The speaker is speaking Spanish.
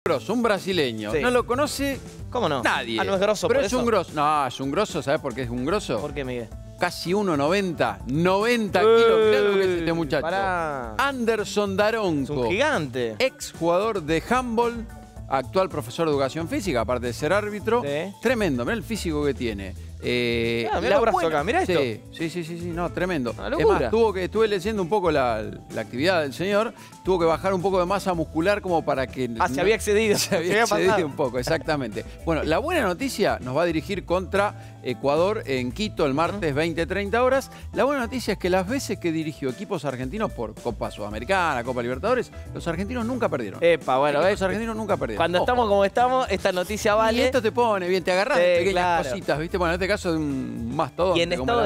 grosso, un brasileño. Sí. No lo conoce ¿Cómo no? nadie. Ah, no es grosso, pero por es eso. un grosso. No, es un grosso, ¿sabes por qué es un grosso? ¿Por qué, Miguel? Casi 1,90. 90 kilos. Mirá lo que es este muchacho. Pará. Anderson Daronco. Es un gigante. Ex jugador de handball, actual profesor de educación física, aparte de ser árbitro. Sí. Tremendo, mirá el físico que tiene. Mirá la los brazos acá, mirá esto. Sí, no, tremendo. Una Es locura. más, estuve leyendo un poco la actividad del señor, tuvo que bajar un poco de masa muscular como para que... Se había excedido. Se había pasado. excedido un poco, exactamente. Bueno, la buena noticia nos va a dirigir contra Ecuador en Quito el martes 20-30 horas. La buena noticia es que las veces que dirigió equipos argentinos por Copa Sudamericana, Copa Libertadores, los argentinos nunca perdieron. Epa, bueno, Los ¿ves? argentinos nunca perdieron. Cuando Ojo. estamos como estamos, esta noticia Y vale. esto te pone bien, te agarras Sí, de pequeñas claro. cositas, ¿viste? Bueno, en este caso de un mastodonte. Y en como estado